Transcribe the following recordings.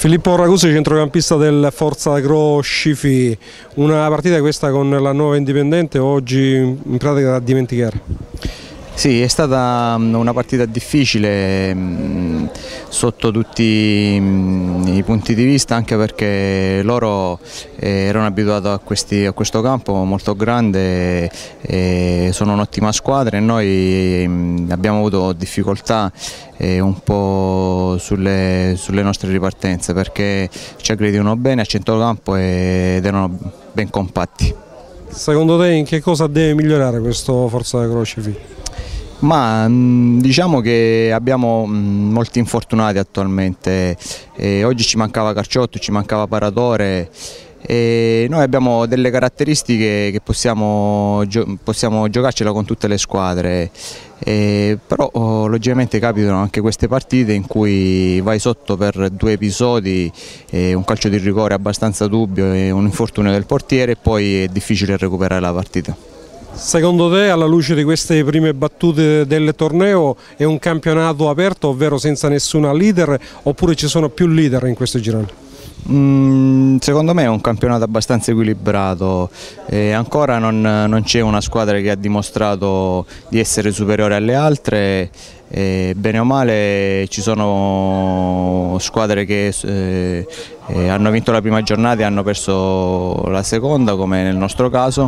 Filippo Ragusi, centrocampista del Forza Agro Scifì, una partita questa con la Nuova Indipendente oggi in pratica da dimenticare. Sì, è stata una partita difficile sotto tutti i punti di vista, anche perché loro erano abituati a questo campo molto grande, sono un'ottima squadra e noi abbiamo avuto difficoltà un po' sulle nostre ripartenze, perché ci aggredivano bene a centrocampo ed erano ben compatti. Secondo te in che cosa deve migliorare questo Forza Agro Scifì? Ma diciamo che abbiamo molti infortunati attualmente, oggi ci mancava Carciotto, ci mancava Paratore e noi abbiamo delle caratteristiche che possiamo giocarcela con tutte le squadre, però logicamente capitano anche queste partite in cui vai sotto per due episodi, un calcio di rigore abbastanza dubbio e un infortunio del portiere e poi è difficile recuperare la partita. Secondo te, alla luce di queste prime battute del torneo, è un campionato aperto, ovvero senza nessuna leader, oppure ci sono più leader in questo girone? Secondo me è un campionato abbastanza equilibrato, ancora non c'è una squadra che ha dimostrato di essere superiore alle altre, bene o male ci sono squadre che hanno vinto la prima giornata e hanno perso la seconda, come nel nostro caso,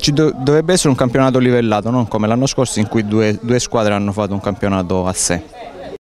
dovrebbe essere un campionato livellato, non come l'anno scorso in cui due squadre hanno fatto un campionato a sé.